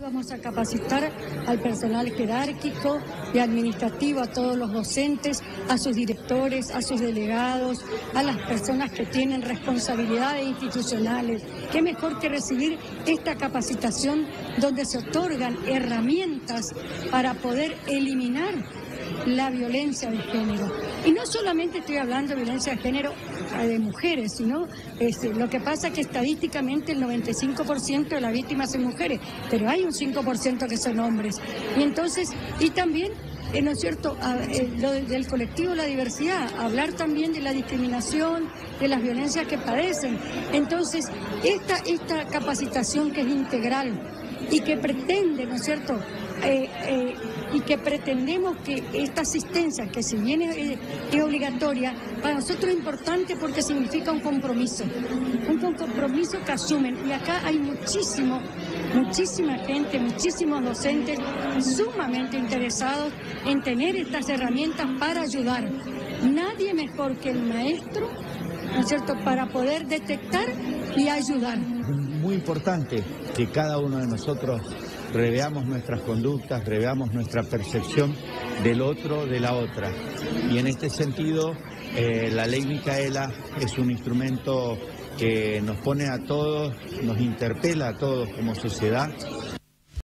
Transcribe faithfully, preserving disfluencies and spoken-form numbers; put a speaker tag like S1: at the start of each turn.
S1: Vamos a capacitar al personal jerárquico y administrativo, a todos los docentes, a sus directores, a sus delegados, a las personas que tienen responsabilidades institucionales. ¿Qué mejor que recibir esta capacitación donde se otorgan herramientas para poder eliminar la violencia de género? Y no solamente estoy hablando de violencia de género de mujeres, sino este, lo que pasa es que estadísticamente el noventa y cinco por ciento de las víctimas son mujeres, pero hay un cinco por ciento que son hombres. Y entonces, y también, eh, ¿no es cierto?, a, eh, lo de, del colectivo La Diversidad, hablar también de la discriminación, de las violencias que padecen. Entonces, esta, esta capacitación que es integral y que pretende, ¿no es cierto?, Eh, eh, y que pretendemos que esta asistencia, que si bien es, es obligatoria, para nosotros es importante porque significa un compromiso, un compromiso que asumen. Y acá hay muchísimo, muchísima gente, muchísimos docentes sumamente interesados en tener estas herramientas para ayudar. Nadie mejor que el maestro, ¿no es cierto?, para poder detectar y ayudar.
S2: Muy importante que cada uno de nosotros reveamos nuestras conductas, reveamos nuestra percepción del otro, de la otra. Y en este sentido, eh, la Ley Micaela es un instrumento que nos pone a todos, nos interpela a todos como sociedad